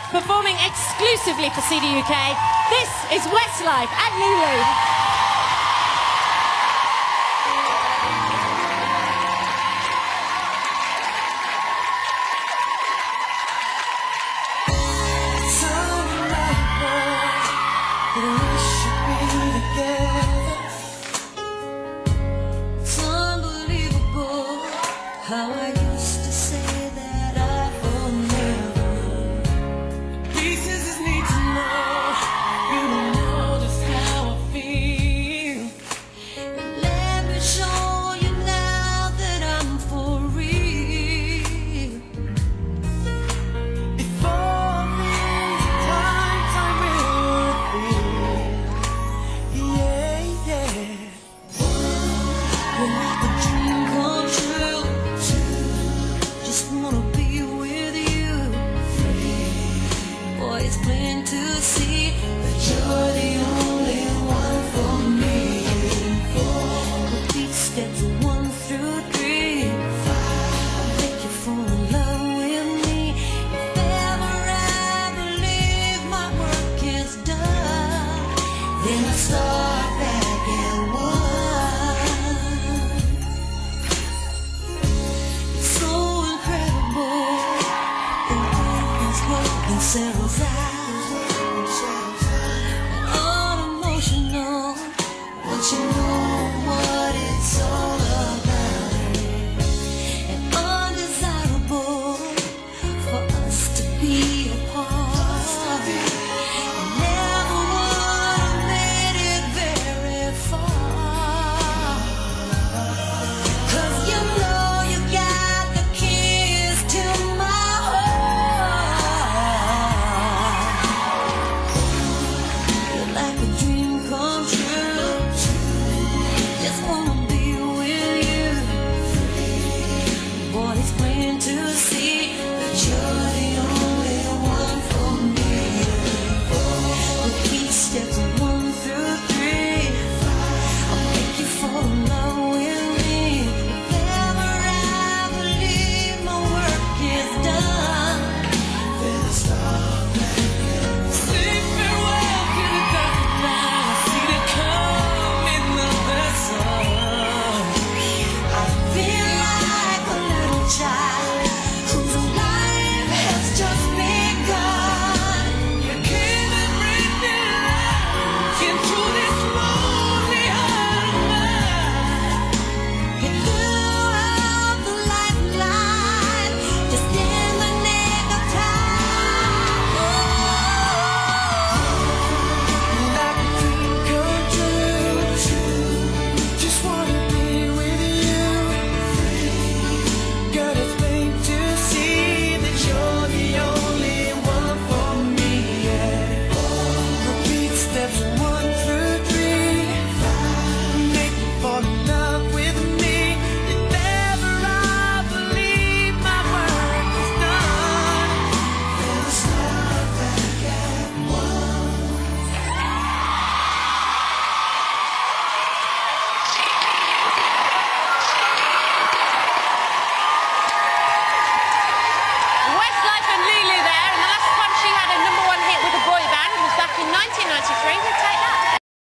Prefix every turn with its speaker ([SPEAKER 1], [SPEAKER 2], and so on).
[SPEAKER 1] performing exclusively for CD UK. This is Westlife at Lulu.
[SPEAKER 2] How I used to say that I will never. Pieces need to know. You don't know just how I feel. Let me show you now that I'm for real. If only times I will be. Yeah, yeah. We'll make the dream come true. Just wanna be with you. Boy, it's plain to see that you're the only one for me. Repeat steps 1 through 3. I'll make you fall in love with me. If ever I believe my work is done, then I'll start back at 1. Settles out.